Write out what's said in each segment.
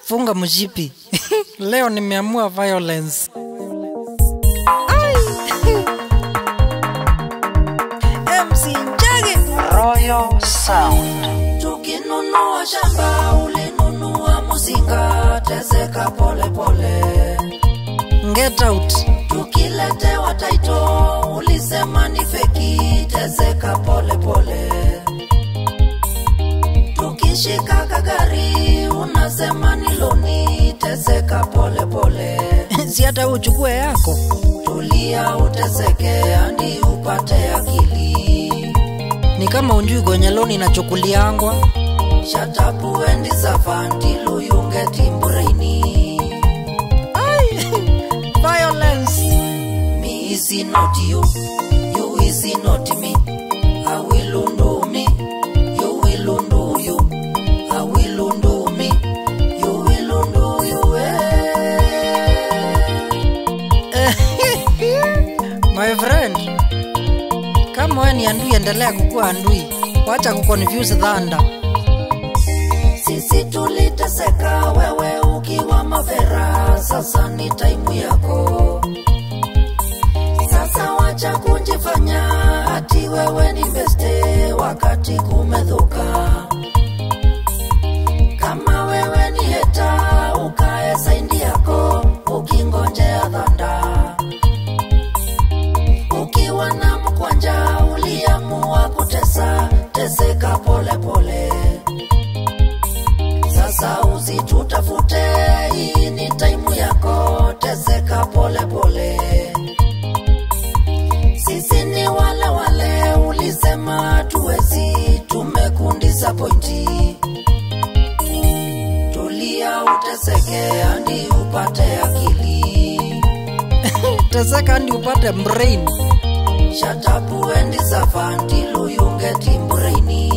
Funga mshipi. Leo nimeamua violence. MC NJAGI Royal Sound. Tukinunua shamba ulinunua muzinga, teseka pole pole. Get out. Tukiletewa taito ulisema ni feki, teseka pole pole. Tukishika gari unasema ni loni, teseka pole pole. Si hata uchukue yako. Tulia uteseke hadi upate akili. Ni kama unjui kwenye loni inachukuliangwa. Shut up and savanti luyunge timbraini. Violence. Me is not you, you is not me. I will undo me, you will undo you. I will undo me, you will undo you. My friend, kama wewe ni andui, endelea kukua andui. Wacha kuconfuse dhanda. Sisi tuliteseka wewe ukiwa mavera, sasa ni time yako. Sasa wacha kujifanya ati wewe ni beste wakati kumedhuka. Kama wewe ni heta ukae saindi yako ukingonjea dhanda. Ukiwa na mkwanja uliamua kutesa, teseka pole pole. Sasa usitutafute, hii ni time yako, teseka pole pole. Sisi ni wale wale ulisema tuwezi, tumekundisappointi. Tulia uteseke hadi upate akili. Teseka hadi upate brain. Shut up and savanti luyunge timbraini.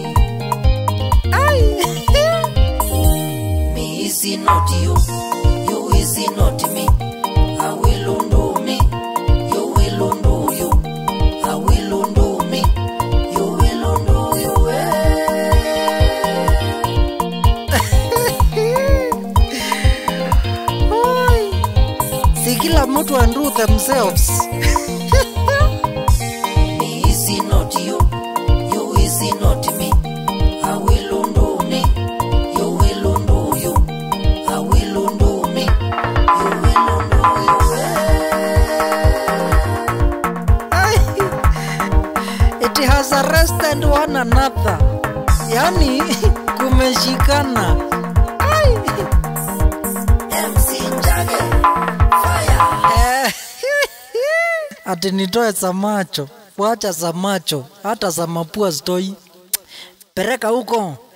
Me is not you, you is not me. I will undo me, you will undo you. I will undo me, you will undo you. Si kila mtu undo themselves. Me is not you, you is not me. I will undo me, you will undo you. I will undo me, you will undo you. It has arrested one another. Yani kumeshikana. MC NJAGI fire. Ati nitoe za macho. Wacha za macho. Hata za mapua stoi. Pereka huko.